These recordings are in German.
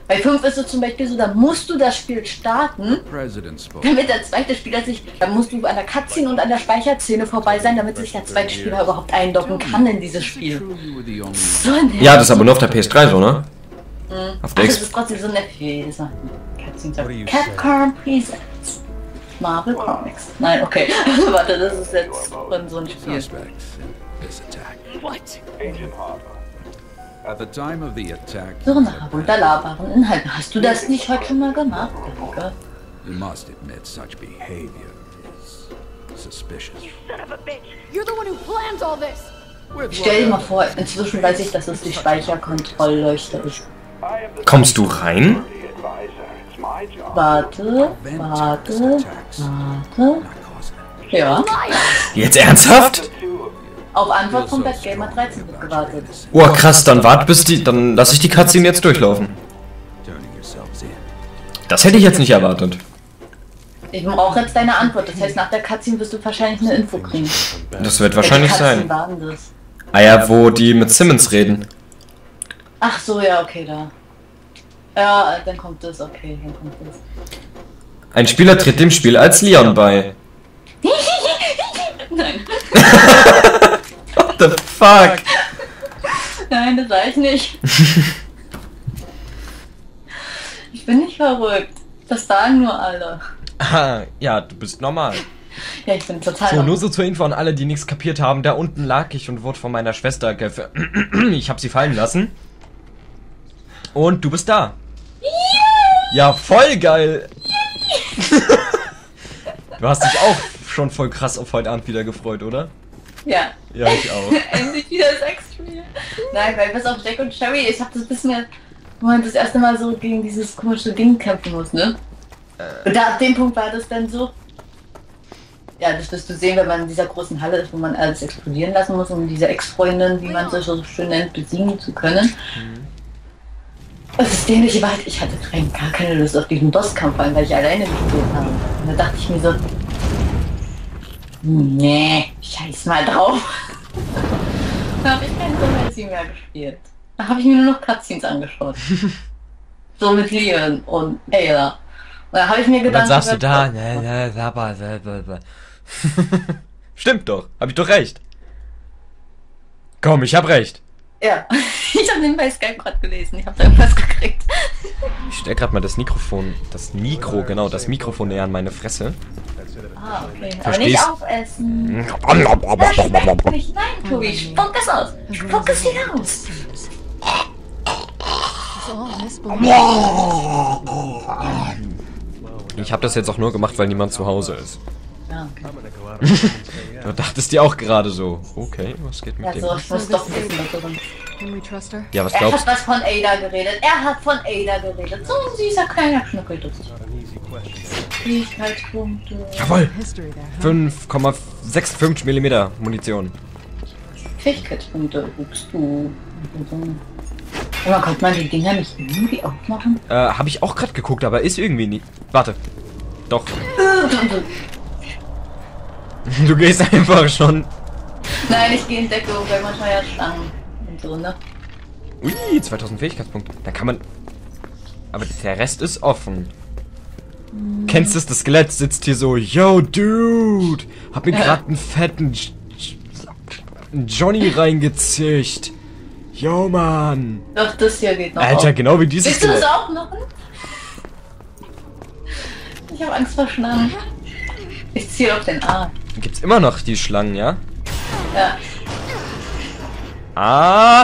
Bei 5 ist es zum Beispiel so, da musst du das Spiel starten, damit der zweite Spieler sich, dann musst du an der Cutscene und an der Speicherszene vorbei sein, damit sich der zweite Spieler überhaupt einloggen kann in dieses Spiel. So ja, das ist aber nur auf der PS3 so, ne? Auf der das ist trotzdem so nett wie das Cutscene. Capcom Presents Marvel Comics. Nein, okay. Warte, das ist jetzt von so ein Spiel. So nach herunterlabaren Inhalten. Hast du das nicht heute schon mal gemacht, Digga? You must admit such behavior is suspicious. You're the one who planned all this! Stell dir mal vor, inzwischen weiß ich, dass es die Speicherkontrollleuchte ist. Kommst du rein? Warte. Ja. Jetzt ernsthaft? Auf Antwort von Bad Gamer 13 wird gewartet. Oh krass, dann dann lasse ich die Cutscene jetzt durchlaufen. Das hätte ich jetzt nicht erwartet. Ich brauche jetzt deine Antwort, das heißt nach der Cutscene wirst du wahrscheinlich eine Info kriegen. Das wird wahrscheinlich sein. Waren das? Ah ja, wo die mit Simmons reden. Ach so, ja, okay, da. Ja, dann kommt das, okay, dann kommt das. Ein Spieler tritt dem Spiel als Leon bei. Nein. What the fuck? Nein, das weiß ich nicht. Ich bin nicht verrückt. Das sagen nur alle. Ah, ja, du bist normal. Ja, ich bin total So, nur so zur Info an alle, die nichts kapiert haben. Da unten lag ich und wurde von meiner Schwester ich habe sie fallen lassen. Und du bist da. Ja, voll geil. Du hast dich auch schon voll krass auf heute Abend wieder gefreut, oder? Ja. Ja, ich auch. Endlich wieder Sexspiel. Nein, weil bis auf Jack und Cherry, ich habe das bisschen, wo man das erste Mal so gegen dieses komische Ding kämpfen muss, ne? Und da ab dem Punkt war das dann so. Ja, das wirst du sehen, wenn man in dieser großen Halle ist, wo man alles explodieren lassen muss, um diese Ex-Freundin, wie man sie so schön nennt, besiegen zu können. Das ist dämliche Wahrheit. Ich hatte gar keine Lust auf diesen Bosskampf, weil ich alleine gespielt habe. Und da dachte ich mir so, nee, scheiß mal drauf. Da habe ich kein Fantasy mehr gespielt. Da habe ich mir nur noch Cutscenes angeschaut. So mit Leon und Ayla. Und da habe ich mir gedacht, was sagst du da? Stimmt doch, hab ich doch recht. Komm, ich hab recht. Ja, ich habe nebenbei Skype gerade gelesen, ich habe da irgendwas gekriegt. Ich stell grad mal das Mikrofon näher an meine Fresse. Ah, okay. Aber Verstehst? nicht aufessen. Das schmeckt nicht. Nein, Tobi, spuck es aus. Spuck es wieder aus. Ich habe das jetzt auch nur gemacht, weil niemand zu Hause ist. Ja, okay. Du dachtest dir auch gerade so, okay, was geht mit Ja, dem? so, ich muss doch wissen, was drin. Can we trust her? Ja, was Er glaubst hat was von Ada geredet. Er hat von Ada geredet. So ein süßer kleiner Schnuckeldutz. Fähigkeitspunkte. Jawohl! History there, huh? 5,65 mm Munition. Fähigkeitspunkte. Guckst du. Aber konnte man die Dinger nicht irgendwie aufmachen? Habe ich auch gerade geguckt, aber ist irgendwie nie. Warte. Doch. Du gehst einfach schon. Nein, ich gehe in Deckung, weil manchmal ja Schlangen und so, ne? Ui, 2000 Fähigkeitspunkte. Da kann man. Aber der Rest ist offen. Kennst du das Skelett sitzt hier so, yo, dude, hab mir gerade einen fetten Johnny reingezischt. Yo, Mann. Doch, das hier geht noch Alter, auf. genau wie dieses Willst du das Skelett. auch machen? Ich habe Angst vor Schlangen. Ich ziehe auf den Arm. Gibt's immer noch die Schlangen, ja? Ja. Ah!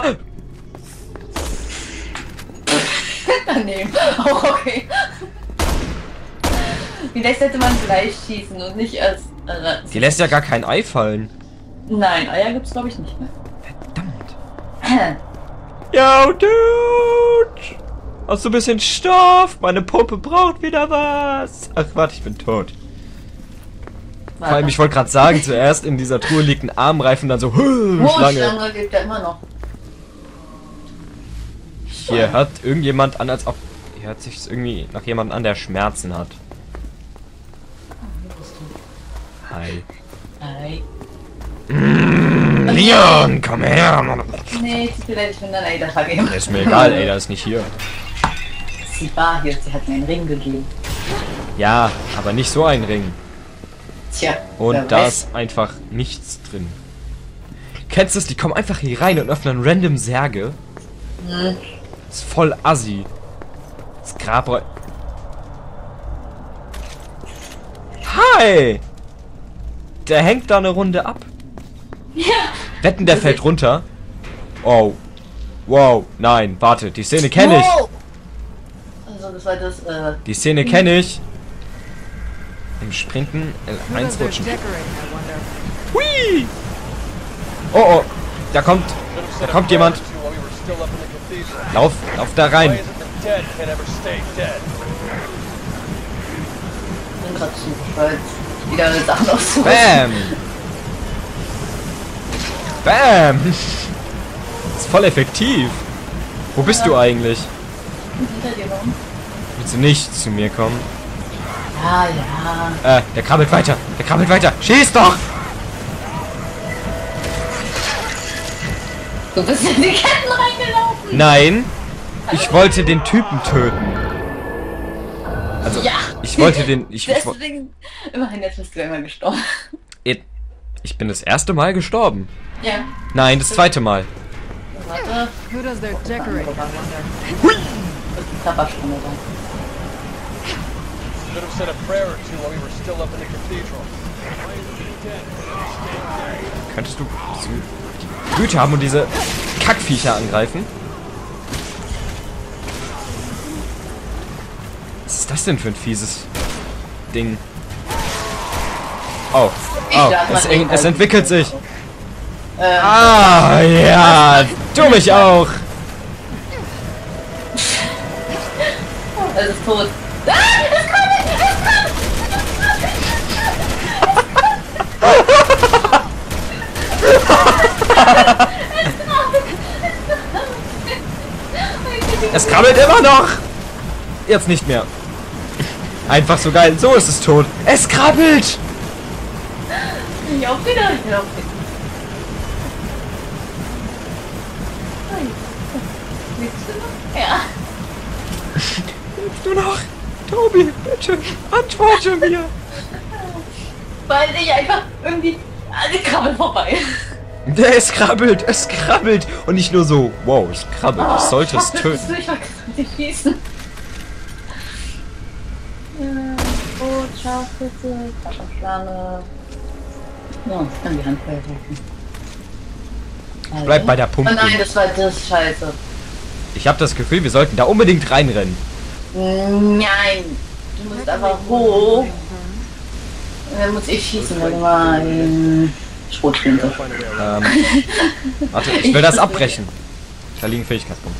Daneben. Auch okay. Vielleicht hätte man gleich schießen und nicht als... Die lässt ja gar kein Ei fallen. Nein, Eier gibt's glaube ich nicht mehr. Verdammt. Yo, dude! Hast du ein bisschen Stoff? Meine Puppe braucht wieder was. Ach, warte, ich bin tot. Vor allem, ich wollte gerade sagen, zuerst in dieser Truhe liegt ein Armreifen, dann so, Schlange. Schlange lebt ja immer noch. Hier hört irgendjemand an, als ob... Hier hört sich irgendwie nach jemandem an, der Schmerzen hat. Hi. Hi. Leon, komm her! Nee, tut mir leid, ich bin dann Ada vergeben. Ist mir egal, ey, der ist nicht hier. sie war hier. Sie hat mir einen Ring gegeben. Ja, aber nicht so ein Ring. Tja. Und da ist einfach nichts drin. Kennst du es? Die kommen einfach hier rein und öffnen random Särge. Hm. Das ist voll assi. Das Grab... Hi! Der hängt da eine Runde ab. Ja. Wetten, der fällt runter. Oh. Wow. Nein, warte. Die Szene kenne ich. Wow. Also das war das, Die Szene kenne ich. Im Sprinten L1 rutschen. Hui! Oh, oh. Da kommt jemand. Lauf da rein. Ich bin gerade zu stolz. Wieder eine Sache noch so. Bam! Bam! Das ist voll effektiv. Wo bist du eigentlich? Hinter dir rum. Willst du nicht zu mir kommen? Ja, ja. Der krabbelt weiter. Der krabbelt weiter. Schieß doch! Du bist in die Ketten reingelaufen. Nein. Ich wollte den Typen töten. Also, Ja. ich wollte den... Deswegen, immerhin, jetzt bist du immer gestorben. Ich bin das erste Mal gestorben. Ja. Nein, das zweite Mal. Warte. Who does their decorating, I wonder? Hui! Das ist die Klapperstunde da. Should have said a prayer or two while we were still up in the cathedral. Könntest du die Güte haben und diese Kackviecher angreifen? Was ist das denn für ein fieses Ding? Oh, es entwickelt sich. Ah, ja, du mich auch. Es ist tot. Ah, es Es krabbelt immer noch. Jetzt nicht mehr. Einfach so geil. So ist es tot. Es krabbelt. Ich auch wieder. Ich auch wieder. Lebst du noch? Ja. Lebst du noch? Tobi, bitte, antworte mir. Weil ich einfach irgendwie... Alle krabbeln vorbei. Es krabbelt. Und nicht nur so, wow, es krabbelt. Ich sollte es töten. Ich vergesse die Schießen. Brot, Schafpizza, Flasche. Ja, ich kann die Hand halten. Bleib bei der Pumpe. Oh nein, das war das Scheiße. Ich habe das Gefühl, wir sollten da unbedingt reinrennen. Nein, du musst einfach hoch. Und dann muss ich schießen, weil du mal Schrotflinte. Warte, ich will das abbrechen. Da liegen Fähigkeitspunkte.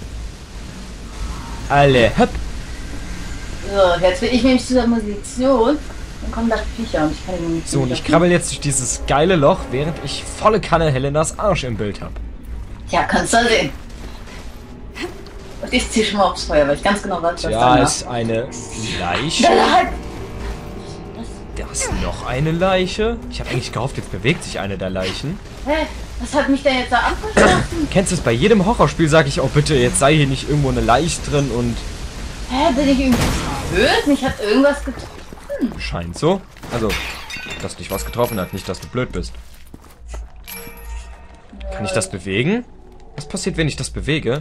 Alle, hopp. So, jetzt will ich nämlich zu der Munition. Dann kommen da Viecher und ich kann die Munition. So, und ich krabbel jetzt durch dieses geile Loch, während ich volle Kanne Helenas Arsch im Bild habe. Ja, kannst du sehen. Und ich zieh schon mal aufs Feuer, weil ich ganz genau weiß, was Ja, da ist eine Leiche. Da ist noch eine Leiche. Ich habe eigentlich gehofft, jetzt bewegt sich eine der Leichen. Hä? Was hat mich denn jetzt da abgeschossen? Kennst du es? Bei jedem Horrorspiel sage ich, oh bitte, jetzt sei hier nicht irgendwo eine Leiche drin und... Hä, bin ich irgendwie blöd? Mich hat irgendwas getroffen. Scheint so. Also, dass dich was getroffen hat, nicht, dass du blöd bist. Kann ich das bewegen? Was passiert, wenn ich das bewege?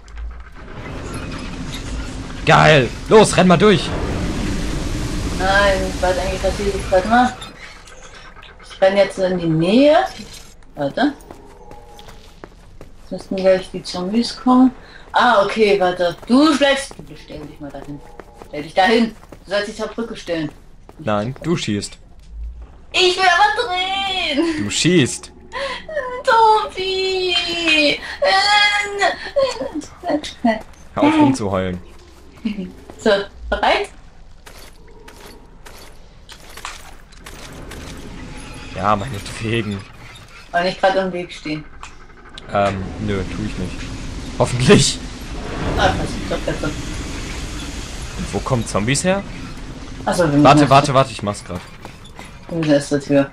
Geil! Los, renn mal durch! Nein, ich weiß eigentlich, was ich gerade mache. Ich renne jetzt in die Nähe. Warte. Jetzt müssten gleich die Zombies kommen. Ah, okay, warte. Du schlägst. Du stell dich mal dahin. Stell dich dahin. Du sollst dich zur Brücke stellen. Nein, du schießt. Ich will aber drehen. Du schießt. Tobi. Hör auf rumzuheulen. So, bereit? Ja, meinetwegen. Weil ich gerade im Weg stehen. Nö, tu ich nicht. Hoffentlich. Ah, das ist doch besser. Und wo kommen Zombies her? Achso, wir müssen Warte, ich mach's grad. Wir müssen erst zur Tür.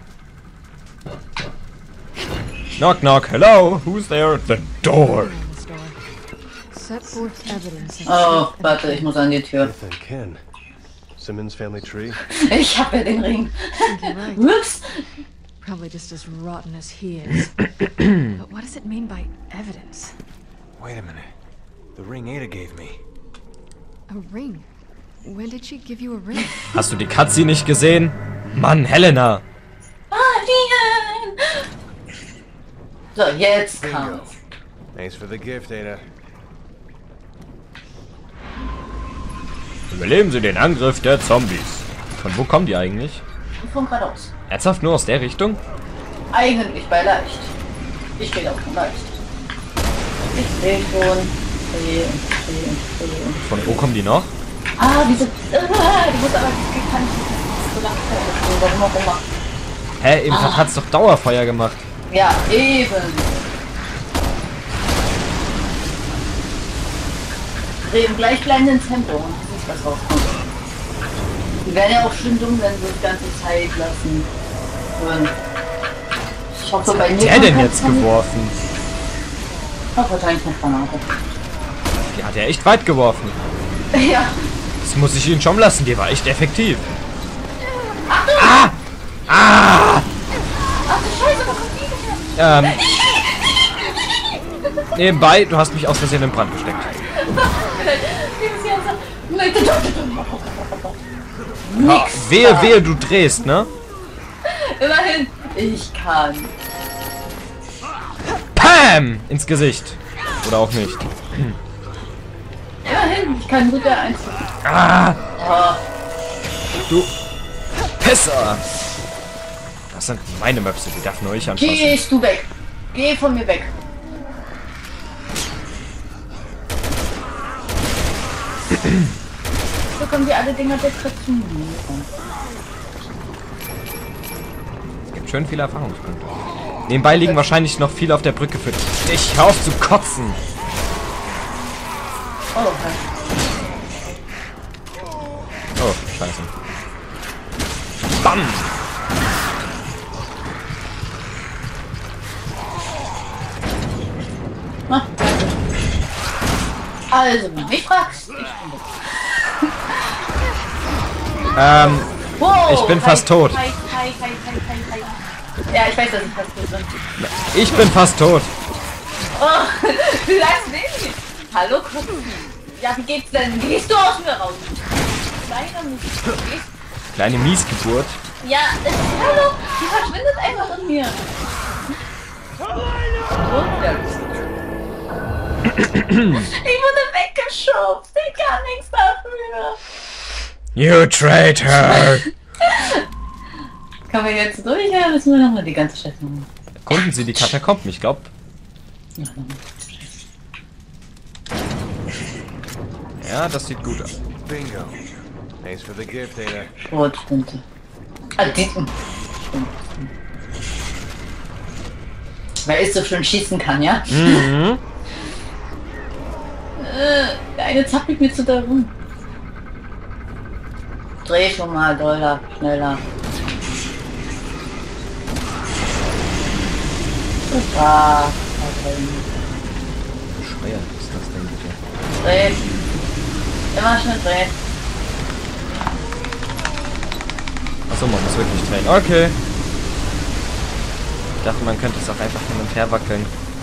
Knock, knock, hello, who's there at the door? Set forth evidence. Oh, warte, ich muss an die Tür. Ethan, Ken. Simmons family tree. Ich hab ja den Ring. Right. Ups. Probably just as rotten as he is. But what does it mean by evidence? Wait a minute. The ring Ada gave me. A ring? When did she give you a ring? Hast du die Cutscene nicht gesehen? Mann, Helena! Alien! So, jetzt Bingo. kommt's. Thanks for the gift, Ada. Überleben Sie den Angriff der Zombies. Von wo kommen die eigentlich? Von geradeaus. Ernsthaft nur aus der Richtung? Eigentlich bei leicht. Ich gehe auch von leicht. Ich sehe schon. Von wo kommen die noch? Ah, diese. Du musst aber gekannt so lange warum auch immer. Hä, eben hat's doch Dauerfeuer gemacht. Ja, eben. Drehen gleich klein ins Tempo und siehst, was rauskommt. Die wären ja auch schön dumm, wenn sie das ganze Zeit lassen würden. Ich hoffe, bei mir. Was hat der denn jetzt geworfen? Ich hoffe, wahrscheinlich eine Granate. Die hat er echt weit geworfen. Ja. Das muss ich ihn schon lassen, die war echt effektiv. Ah! Ah! Ach du Scheiße, wo kommt die denn? Nebenbei, du hast mich aus Versehen in den Brand gesteckt. Ja, wehe, du drehst, ne? Immerhin, ich kann. Pam! Ins Gesicht. Oder auch nicht. Immerhin, ich kann gut der Einzige. Ah! Oh. Du Pisser! Das sind meine Möpse, die darf nur ich anfassen. Gehst du weg. Geh von mir weg. So kommen wir alle Dinger jetzt dazu. Es gibt schön viele Erfahrungspunkte. Nebenbei liegen wahrscheinlich noch viele auf der Brücke für dich. Hör auf zu kotzen! Oh, okay. Oh, scheiße. Bam! Ah. Also, wenn du mich fragst, wow, ich bin fast tot. Hi. Ja, ich weiß, dass ich fast tot bin. Ich bin fast tot. Oh, du sagst nicht. Hallo, Kopf. Ja, wie geht's denn? Wie gehst du aus mir raus? Kleiner Missgeburt. Kleine Miesgeburt. Ja, hallo, die verschwindet einfach in mir. Ich wurde weggeschubst. Ich kann nichts dafür. You traitor! Kommen wir jetzt durch oder müssen wir nochmal die ganze Stadt machen? Erkunden Sie die Katakomben, ich glaube. Ja, das sieht gut aus. Bingo. Thanks for the gift, Ada. Schrotflinte. Ah, die. Stimmt. Weil ich so schön schießen kann, ja? Mhm. Der eine zappelt mir zu da rum. Dreh schon mal, doller, schneller. Super. Bescheuert ist das denn bitte? Dreh. Immer schön drehen. Achso, man muss wirklich drehen. Okay. Ich dachte, man könnte es auch einfach hin und her wackeln.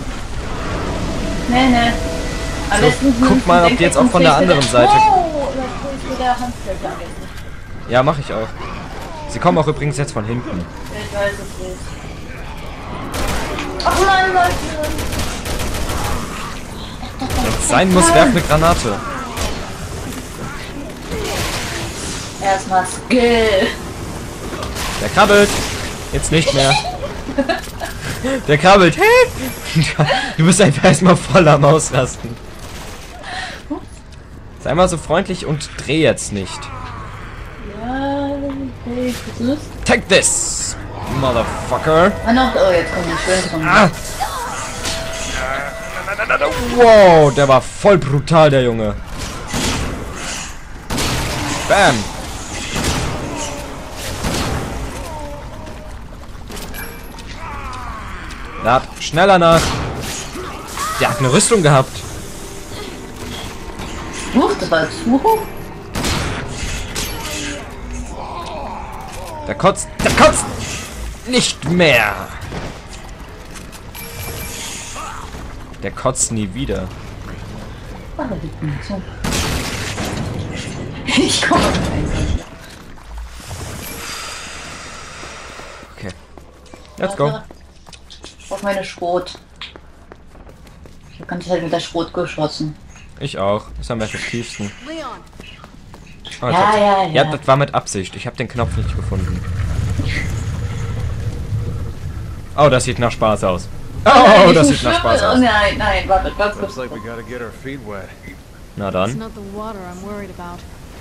Nee. Am So, besten guck mal, ob die jetzt auch von der anderen Seite... Oh, das ist wieder Handfläche am besten. Ja, mache ich auch. Sie kommen auch übrigens jetzt von hinten. Ich weiß es nicht. Ach nein, Leute. Wenn es sein muss, werf eine Granate. Erstmal Skill. Der krabbelt. Jetzt nicht mehr. Der krabbelt. Du bist einfach erstmal voll am Ausrasten. Sei mal so freundlich und dreh jetzt nicht. Ja, okay, was ist? Take this, motherfucker. Ah, noch. Oh, jetzt kommt ein schön drum. Ah. Wow, der war voll brutal, der Junge. Bam. Lad schneller nach. Der hat eine Rüstung gehabt. Das war zu. Der kotzt nicht mehr. Der kotzt nie wieder. Ah, da liegt Munition. Ich komme auf den Einsatz. Okay. Let's go. Auf meine Schrot. Ich habe ganz halt mit der Schrot geschossen. Ich auch. Das ist am effektivsten. Leon, Oh, Ja. das war mit Absicht. Ich habe den Knopf nicht gefunden. Oh, das sieht nach Spaß aus. Oh, das sieht nach Spaß aus. Nein, warte, ganz Looks kurz. like we gotta get our feet wet. Na it's dann. not the water I'm worried about.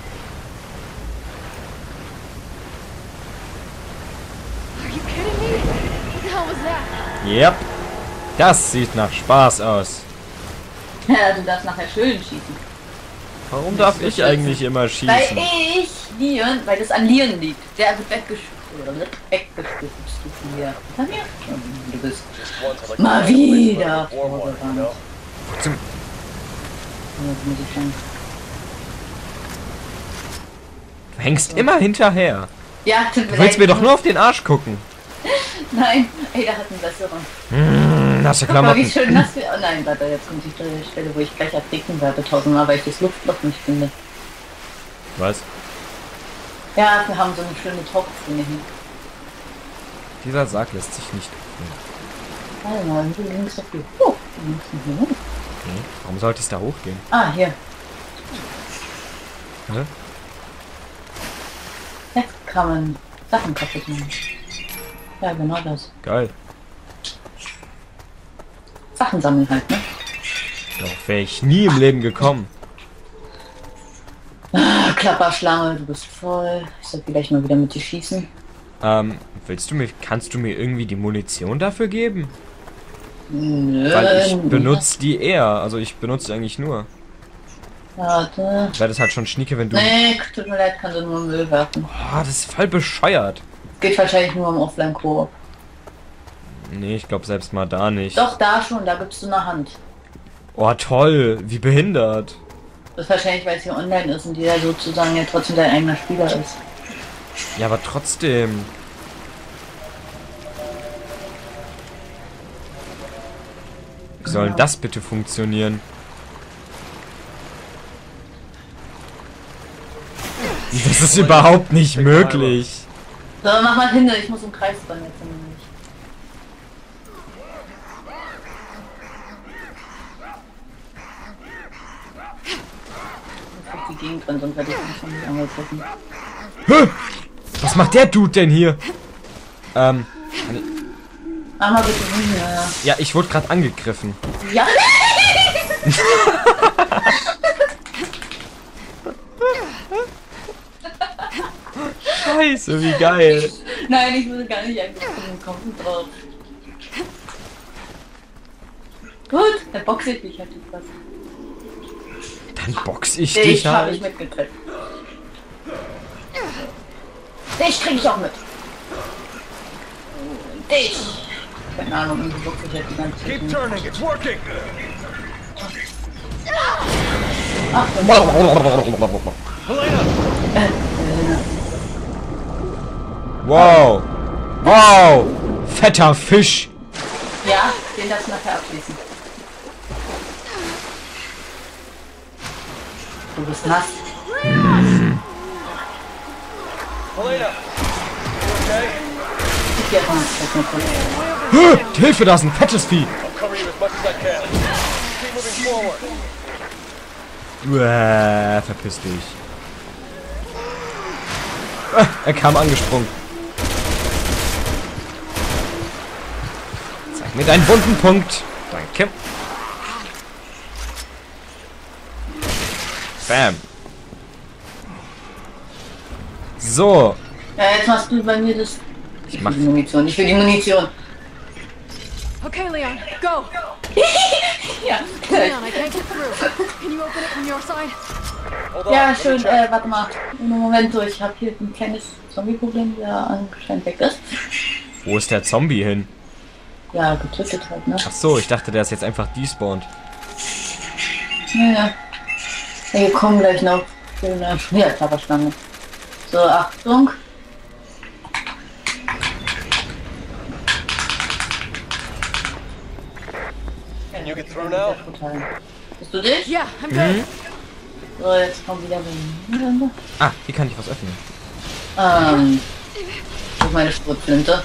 Are you kidding me? What the hell was that? Yep. Das sieht nach Spaß aus. Ja, du darfst nachher schön schießen. Warum darf ich eigentlich immer Weil schießen? weil das an Leon liegt. Der wird weggestützt. Du hier. Hinter mir? Du bist Just one till I mal can find a place wieder for the warm water, you know? Zum Jetzt muss ich schon. Du hängst immer hinterher. Ja, tut Du willst mir doch nur auf den Arsch gucken. Nein, ey, der hat einen besseren. Nasse Guck mal, wie Klamotten. schön nass wir. Oh nein, warte, jetzt kommt die Stelle, wo ich gleich ertrinken werde, tausendmal, weil ich das Luftloch nicht finde. Was? Ja, wir haben so eine schöne Tauchszene hier. Dieser Sarg lässt sich nicht öffnen. Warte mal, du links auf die. Oh, wir müssen hier hoch. Okay. Warum sollte es da hochgehen? Ah, hier. Hä? Jetzt kann man Sachen kaputt machen. Ja, genau das. Geil. Sachen sammeln halt, ne? Darauf wäre ich nie im Leben gekommen. Ah, Klapperschlange, du bist voll. Ich soll vielleicht mal wieder mit dir schießen. Kannst du mir irgendwie die Munition dafür geben? Nö. Weil ich benutze die eher. Also ich benutze eigentlich nur. Warte. Wäre das halt schon schnieke, wenn du... Nee, tut mir leid, kann du nur Müll werfen. Oh, das ist voll bescheuert. Geht wahrscheinlich nur um Offline-Koop. Nee, ich glaube selbst mal da nicht. Doch, da schon, da gibst du eine Hand. Oh, toll. Wie behindert. Das ist wahrscheinlich, weil es hier online ist und jeder sozusagen ja trotzdem dein eigener Spieler ist. Ja, aber trotzdem. Wie soll denn das bitte funktionieren? Das ist überhaupt nicht möglich. So, mach mal hin, ich muss im Kreis dran jetzt nämlich. Ich muss die Gegend drin, sonst werde ich mich schon nicht angegriffen. Hä? Was macht der Dude denn hier? Mach mal bitte hin, Ja, ich wurde gerade angegriffen. ja. Scheiße, wie geil. Nein, ich wurde gar nicht angegriffen, kommt drauf. Gut, dann boxe ich dich halt etwas. Dann box ich Dich dich habe ich halt. mitgekriegt. Dich krieg ich auch mit. Dich. Keine Ahnung, irgendwie boxe ich halt die ganze Zeit. Keep turning, it's working! Ach, Wow. Wow. Fetter Fisch. ja, den darfst du nachher abschließen. Du bist nass. Helena! You okay? Ich geh erstmal kurz. Hilfe, da ist ein fettes Vieh. I'll cover you as much as I can. Keep moving forward. Verpiss dich. Er kam angesprungen. Zeig mir deinen wunden Punkt. Danke. Bam. So. Ja, jetzt machst du bei mir das. Ich mach. Die Munition. Ich will die Munition. Okay, Leon, go! Ja. Leon, I can't get through. Can you open it from your side? Hold on, Ja, let me schön. check. Warte mal. Einen Moment so. Ich habe hier ein kleines Zombie-Problem, der anscheinend weg ist. Wo ist der Zombie hin? Ja, getötet halt, ne? Ach so, ich dachte, der ist jetzt einfach despawned. Ja. Wir kommen gleich noch zu einer Klapperschlange. So, Achtung. Can you get through now? Bist du dich? Yeah, I'm good. So, jetzt kommt wieder ein... Ah, hier kann ich was öffnen. Auf meine Schrotflinte.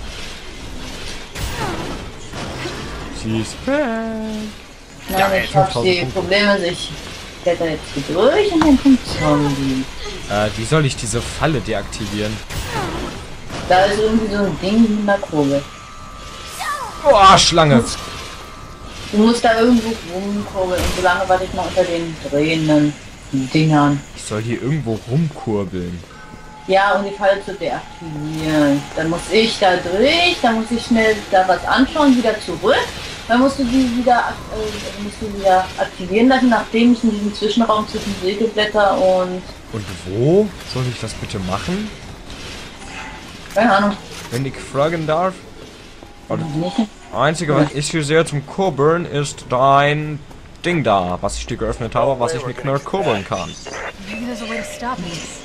She's back. Nein, ich hab die Probleme, ich kletter jetzt hier durch und dann kommt Zombie. Wie soll ich diese Falle deaktivieren? Da ist irgendwie so ein Ding mit einer Kurbel. Boah, Schlange! Du musst da irgendwo rumkurbeln und solange warte ich mal unter den drehenden Dingern. Ich soll hier irgendwo rumkurbeln. Ja, um die Falle zu deaktivieren. Dann muss ich da durch, dann muss ich schnell da was anschauen, wieder zurück. Dann musst du die wieder, aktivieren lassen, nachdem ich in diesem Zwischenraum zwischen Sägeblätter und... Und wo soll ich das bitte machen? Keine Ahnung. Wenn ich fragen darf? Nicht. Einzige, was ich hier sehe zum Kurbeln, ist dein Ding da, was ich dir geöffnet habe, was ich mit Knurr kurbeln kann. Maybe there's a way to stop this.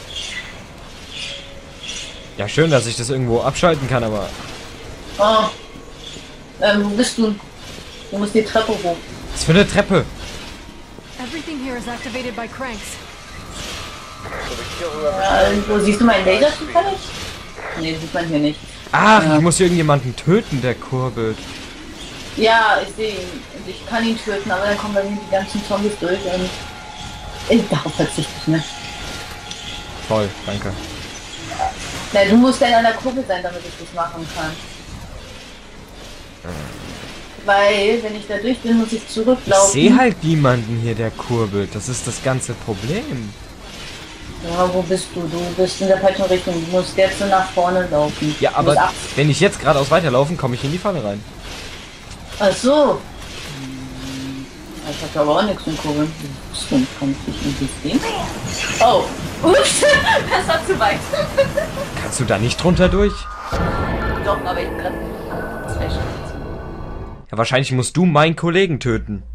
Ja, schön, dass ich das irgendwo abschalten kann, aber... Oh. Wo bist du? Du musst die Treppe hoch. Was für eine Treppe? Everything here is activated by cranks. So we kill whoever. Wo siehst du meinen Laser zufällig? Nee, sieht man hier nicht. Ach, Ja. ich muss irgendjemanden töten, der kurbelt. Ja, ich sehe ihn. Und ich kann ihn töten, aber dann kommen bei mir die ganzen Zombies durch und... Darauf verzichte ich nicht. Toll, danke. Na, du musst ja in einer Kurbel sein, damit ich das machen kann. Weil, wenn ich da durch bin, muss ich Ich zurücklaufen. sehe halt niemanden hier, der kurbelt. Das ist das ganze Problem. Ja, wo bist du? Du bist in der falschen Richtung. Du musst jetzt so nach vorne laufen. Ja, Du musst aber wenn ich jetzt geradeaus weiterlaufen, komme ich in die Falle rein. Ach so. Ich hab aber auch nichts mit Kurbeln. Stimmt, kann ich dich irgendwie sehen? Oh. Ups. Das war zu weit. Kannst du da nicht drunter durch? Doch, aber ich kann. Das wäre schon. Ja, wahrscheinlich musst du meinen Kollegen töten.